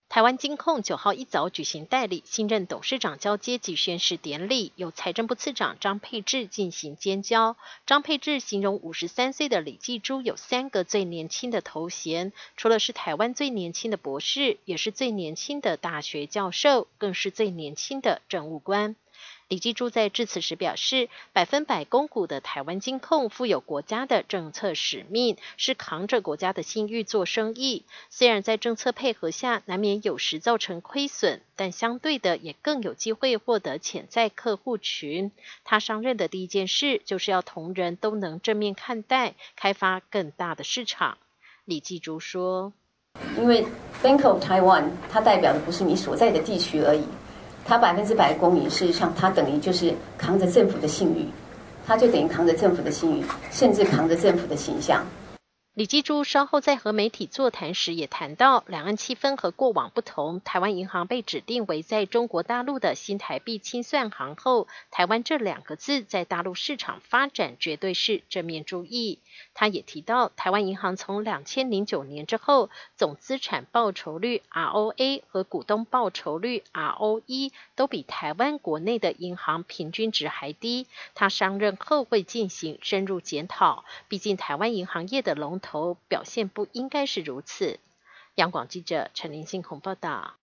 台湾金控9号一早举行代理新任董事长交接及宣誓典礼，由财政部次长张佩智进行监交。张佩智形容53岁的李继珠有3个最年轻的头衔，除了是台湾最年轻的博士，也是最年轻的大学教授，更是最年轻的政务官。李继珠在致辞时表示，100%公股的台湾金控负有国家的政策使命，是扛着国家的信誉做生意。虽然在政策配合下难免有时造成亏损，但相对的也更有机会获得潜在客户群。他上任的第一件事就是要同仁都能正面看待，开发更大的市场。李继珠说， 因为 Bank of Taiwan 它代表的不是你所在的地区而已，它100%公营，事实上它等于就是扛着政府的信誉，它就等于扛着政府的信誉，甚至扛着政府的形象。 李继珠稍后在和媒体座谈时也谈到，两岸气氛和过往不同，台湾银行被指定为在中国大陆的新台币清算行后，台湾这2个字在大陆市场发展绝对是正面注意。他也提到，台湾银行从2009年之后，总资产报酬率 ROA 和股东报酬率 ROE 都比台湾国内的银行平均值还低。他上任后会进行深入检讨，毕竟台湾银行业的龙头表现不应该是如此。央广记者陈林信宏报道。